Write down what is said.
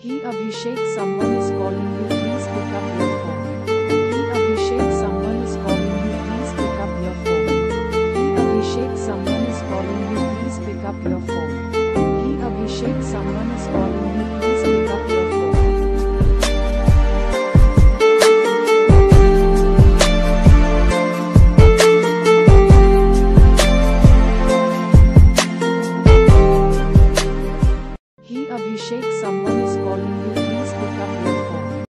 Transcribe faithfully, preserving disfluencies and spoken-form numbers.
He Abhishek, someone is calling you, please pick up your phone.